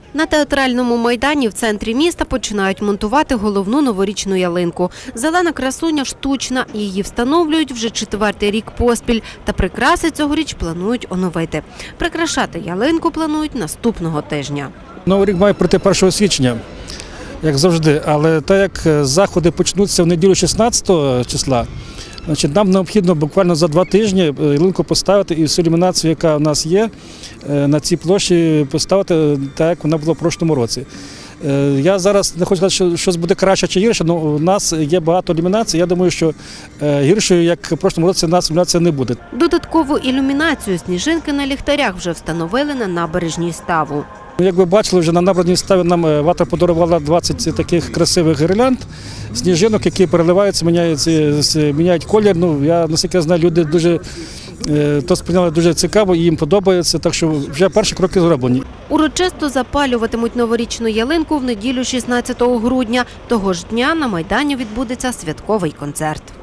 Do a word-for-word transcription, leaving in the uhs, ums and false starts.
На театральному майдані в центрі міста починають монтувати головну новорічну ялинку. Зелена красуня штучна, її встановлюють вже четвертий рік поспіль. Та прикраси цьогоріч планують оновити. Прикрашати ялинку планують наступного тижня. Новий рік має пройти першого січня, як завжди, але так як заходи почнуться в неділю шістнадцятого числа, значить, нам необхідно буквально за два тижні ялинку поставити і всю ілюмінацію, яка в нас є, на цій площі поставити так, як вона була в прошлому році. Я зараз не хочу сказати, що щось буде краще чи гірше, але у нас є багато ілюмінацій. Я думаю, що гіршою, як в прошлому році, у нас ілюмінація не буде. Додаткову ілюмінацію сніжинки на ліхтарях вже встановили на набережній ставу. Як ви бачили, вже на набережній ставі нам вата подарувала двадцять таких красивих гірлянд, сніжинок, які переливаються, міняють, міняють колір. Ну, я, наскільки я знаю, люди дуже то сприйняли дуже цікаво і їм подобається, так що вже перші кроки зроблені. Урочисто запалюватимуть новорічну ялинку в неділю шістнадцятого грудня. Того ж дня на Майдані відбудеться святковий концерт.